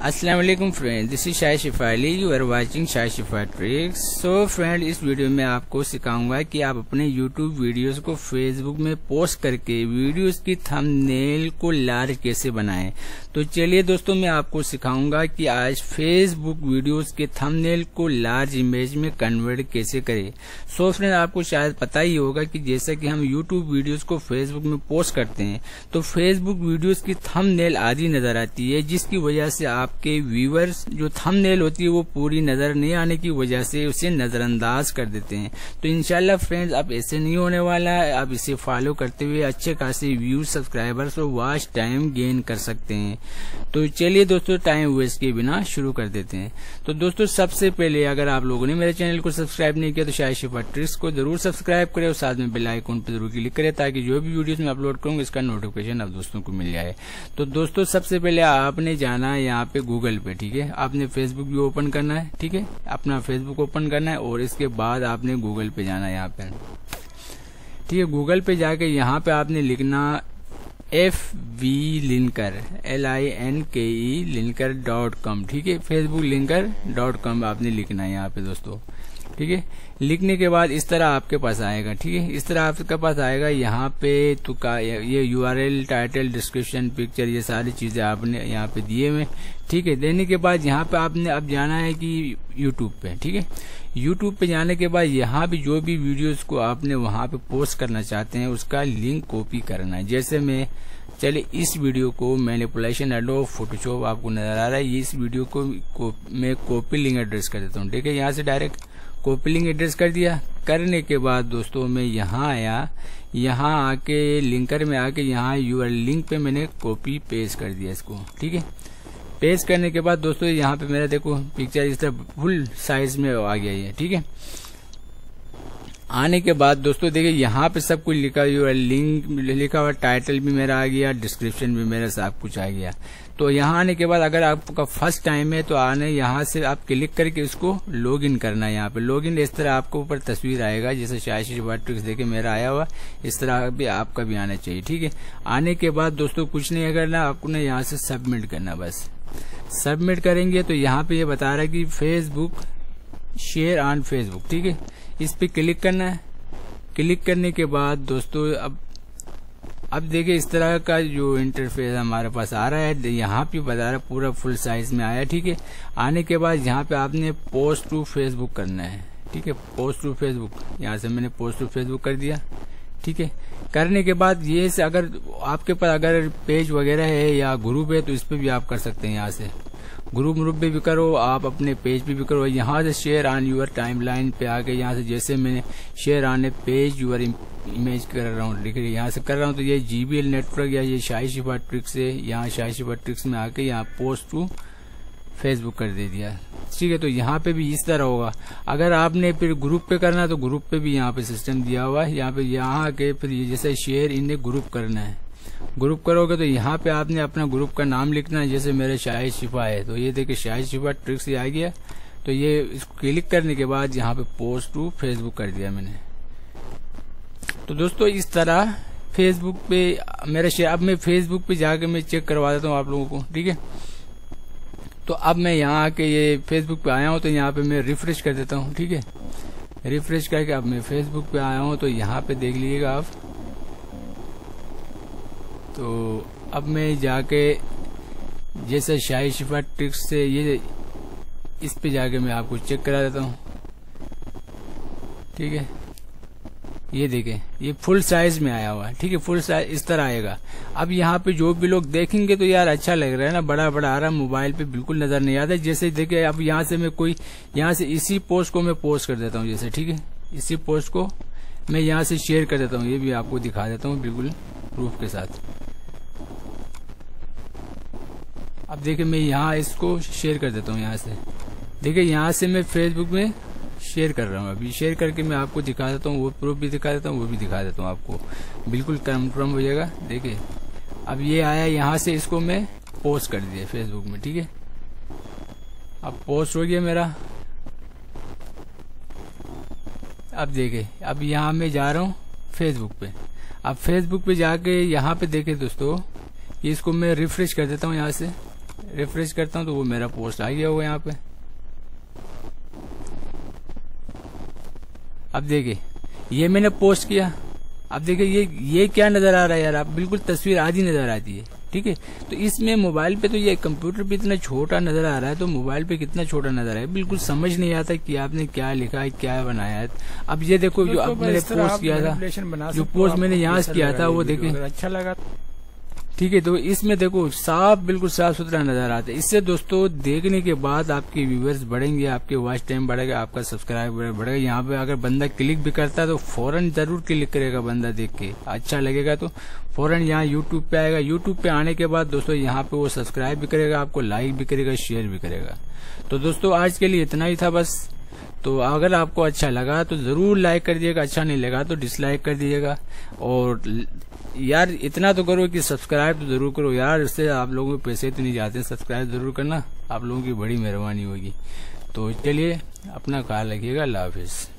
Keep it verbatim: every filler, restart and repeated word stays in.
अस्सलाम वालेकुम friend, this is Shah Shifali, you are watching Shah Shifa tricks. So friend, इस वीडियो में आपको सिखाऊंगा कि आप अपने यूट्यूब वीडियोस को फेसबुक में पोस्ट करके वीडियोस की थंबनेल को लार्ज कैसे बनाएं। तो चलिए दोस्तों, मैं आपको सिखाऊंगा कि आज फेसबुक वीडियोस के थंबनेल को लार्ज इमेज में कन्वर्ट कैसे करें। सो फ्रेंड, आपको शायद पता ही होगा कि जैसा कि हम यूट्यूब वीडियोस को फेसबुक में पोस्ट करते हैं तो फेसबुक वीडियोस की थंबनेल आधी नजर आती है, जिसकी वजह से आप के व्यूअर्स जो थंबनेल होती है वो पूरी नजर नहीं आने की वजह से उसे नजरअंदाज कर देते हैं। तो इंशाल्लाह फ्रेंड्स, अब ऐसे नहीं होने वाला है। आप इसे फॉलो करते हुए अच्छे खासे व्यूज, सब्सक्राइबर्स और वॉच टाइम गेन कर सकते हैं। तो चलिए दोस्तों, टाइम वेस्ट के बिना शुरू कर देते हैं। तो दोस्तों, सबसे पहले अगर आप लोगों ने मेरे चैनल को सब्सक्राइब नहीं किया तो शाह शिफा ट्रिक्स को जरूर सब्सक्राइब करें और साथ में बेल आइकन पर जरूर क्लिक करें ताकि जो भी वीडियोस मैं अपलोड करूंगा इसका नोटिफिकेशन आप दोस्तों को मिल जाए। तो दोस्तों, सबसे पहले आपने जाना है यहाँ पे गूगल पे, ठीक है। आपने फेसबुक भी ओपन करना है, ठीक है, अपना फेसबुक ओपन करना है और इसके बाद आपने गूगल पे जाना है यहाँ पे, ठीक है। गूगल पे जाके यहाँ पे आपने लिखना F V linker, L I N K E linker dot com, ठीक है। फेसबुक लिंकर डॉट कॉम आपने लिखना है यहाँ पे दोस्तों, ठीक है। लिखने के बाद इस तरह आपके पास आएगा, ठीक है। इस तरह आपके पास आएगा। यहाँ पे तो का ये यूआरएल, टाइटल, डिस्क्रिप्शन, पिक्चर, ये सारी चीजें आपने यहाँ पे दिए हुए, ठीक है। देने के बाद यहाँ पे आपने अब जाना है कि यूट्यूब पे, ठीक है। यूट्यूब पे जाने के बाद यहाँ पे जो भी वीडियोस को आपने वहां पे पोस्ट करना चाहते हैं उसका लिंक कॉपी करना है। जैसे मैं चलिए इस वीडियो को मैनिपुलेशन एडोब फोटोशॉप आपको नजर आ रहा है, ये इस वीडियो को, को मैं कॉपी लिंक एड्रेस कर देता हूँ, ठीक है। यहाँ से डायरेक्ट कॉपी लिंक एड्रेस कर दिया। करने के बाद दोस्तों मैं यहाँ आया, यहाँ आके लिंकर में आके यहाँ यूआरएल लिंक पे मैंने कॉपी पेस्ट कर दिया इसको, ठीक है। पेस्ट करने के बाद दोस्तों यहाँ पे मेरा देखो पिक्चर इस तरह फुल साइज में आ गया ये, ठीक है। आने के बाद दोस्तों देखिए यहाँ पे सब कुछ लिखा हुआ, लिंक लिखा हुआ, टाइटल भी मेरा आ गया, डिस्क्रिप्शन भी मेरा सब कुछ आ गया। तो यहाँ आने के बाद अगर आपका फर्स्ट टाइम है तो आने यहाँ से आप क्लिक करके उसको लॉगिन करना है। यहाँ पे लॉगिन इस तरह आपको ऊपर तस्वीर आएगा, जैसे शाह शिफा ट्रिक्स देखे मेरा आया हुआ, इस तरह भी आपका भी आना चाहिए, ठीक है। आने के बाद दोस्तों कुछ नहीं करना, आपको ना यहाँ से सबमिट करना, बस सबमिट करेंगे तो यहाँ पे ये बता रहा है कि फेसबुक शेयर ऑन फेसबुक, ठीक है। इस पे क्लिक करना है। क्लिक करने के बाद दोस्तों अब अब देखिए इस तरह का जो इंटरफेस हमारे पास आ रहा है, यहाँ पे बता रहा है पूरा फुल साइज में आया, ठीक है। आने के बाद यहाँ पे आपने पोस्ट टू फेसबुक करना है, ठीक है। पोस्ट टू फेसबुक, यहाँ से मैंने पोस्ट टू फेसबुक कर दिया, ठीक है। करने के बाद ये से अगर आपके पास अगर पेज वगैरह है या ग्रुप है तो इस पे भी आप कर सकते हैं। यहाँ से ग्रुप ग्रुप पे भी करो, आप अपने पेज पे भी करो। यहाँ से शेयर ऑन यूर टाइमलाइन पे आके यहाँ से जैसे मैंने share on a page your image कर रहा हूँ, ठीक है, यहाँ से कर रहा हूँ तो ये जीबीएल नेटवर्क या ये शाह शिफा ट्रिक्स है, यहाँ शाह शिफा ट्रिक्स में आके यहाँ पोस्ट टू फेसबुक कर दे दिया, ठीक है। तो यहाँ पे भी इस तरह होगा। अगर आपने फिर ग्रुप पे करना है तो ग्रुप पे भी यहाँ पे सिस्टम दिया हुआ है। यहाँ पे यहाँ आके फिर जैसे शेयर इन ग्रुप करना है, ग्रुप करोगे तो यहाँ पे आपने अपना ग्रुप का नाम लिखना है। जैसे मेरे शाह शिफा है तो ये देखिए शाह शिफा ट्रिक्स आ गया। तो ये इसको क्लिक करने के बाद यहाँ पे पोस्ट टू फेसबुक कर दिया मैंने। तो दोस्तों इस तरह फेसबुक पे मेरा शेयर, अब मैं फेसबुक पे जाके मैं चेक करवा देता हूँ आप लोगों को, ठीक है। तो अब मैं यहाँ आके ये फेसबुक पे आया हूँ तो यहाँ पे मैं रिफ्रेश कर देता हूँ, ठीक है। रिफ्रेश करके अब मैं फेसबुक पे आया हूँ तो यहाँ पे देख लीजिएगा आप। तो अब मैं जाके जैसे शाह शिफा ट्रिक्स से ये इस पे जाके मैं आपको चेक करा देता हूँ, ठीक है। ये देखें ये फुल साइज में आया हुआ है, ठीक है। फुल साइज इस तरह आएगा। अब यहाँ पे जो भी लोग देखेंगे तो यार अच्छा लग रहा है ना, बड़ा बड़ा आ रहा, मोबाइल पे बिल्कुल नजर नहीं आता। जैसे देखिए अब यहाँ से मैं कोई यहाँ से इसी पोस्ट को मैं पोस्ट कर देता हूँ जैसे, ठीक है। इसी पोस्ट को मैं यहाँ से शेयर कर देता हूँ, ये भी आपको दिखा देता हूँ बिल्कुल प्रूफ के साथ। अब देखिए मैं यहाँ इसको शेयर कर देता हूँ, यहाँ से देखिए यहाँ से मैं फेसबुक में शेयर कर रहा हूँ। अभी शेयर करके मैं आपको दिखा देता हूँ, वो प्रूफ भी दिखा देता हूँ, वो भी दिखा देता हूँ आपको, बिल्कुल कंफर्म हो जाएगा। देखिए अब ये आया, यहाँ से इसको मैं पोस्ट कर दिया फेसबुक में, ठीक है। अब पोस्ट हो गया मेरा। अब देखिए अब यहाँ मैं जा रहा हूँ फेसबुक पे। अब फेसबुक पे जाके यहाँ पे देखे दोस्तों, इसको मैं रिफ्रेश कर देता हूँ, यहाँ से रिफ्रेश करता हूँ तो वो मेरा पोस्ट आ गया होगा यहाँ पे। अब देखिए ये मैंने पोस्ट किया, अब देखिए ये ये क्या नजर आ रहा है यार, आप बिल्कुल तस्वीर आधी नजर आती है, ठीक है। तो इसमें मोबाइल पे तो ये कंप्यूटर पे इतना छोटा नजर आ रहा है, तो मोबाइल पे कितना छोटा नजर आ रहा है, बिल्कुल समझ नहीं आता कि आपने क्या लिखा है, क्या बनाया है। अब ये देखो जो अब मैंने पोस्ट किया था, जो पोस्ट मैंने यहाँ से किया था वो देखिए अच्छा लगा, ठीक है। तो इसमें देखो साफ, बिल्कुल साफ सुथरा नजर आता है। इससे दोस्तों देखने के बाद आपके व्यूअर्स बढ़ेंगे, आपके वॉच टाइम बढ़ेगा, आपका सब्सक्राइबर बढ़ेगा। यहाँ पे अगर बंदा क्लिक भी करता है तो फौरन जरूर क्लिक करेगा, बंदा देख के अच्छा लगेगा तो फौरन यहाँ यूट्यूब पे आएगा। यूट्यूब पे आने के बाद दोस्तों यहाँ पे वो सब्सक्राइब भी करेगा, आपको लाइक भी करेगा, शेयर भी करेगा। तो दोस्तों आज के लिए इतना ही था बस। तो अगर आपको अच्छा लगा तो जरूर लाइक कर दीजिएगा, अच्छा नहीं लगा तो डिसलाइक कर दीजिएगा। और यार इतना तो करो कि सब्सक्राइब तो जरूर करो यार, इससे आप लोगों के पैसे तो नहीं जाते, सब्सक्राइब जरूर करना, आप लोगों की बड़ी मेहरबानी होगी। तो चलिए अपना ख्याल रखिएगा, अल्लाह हाफिज।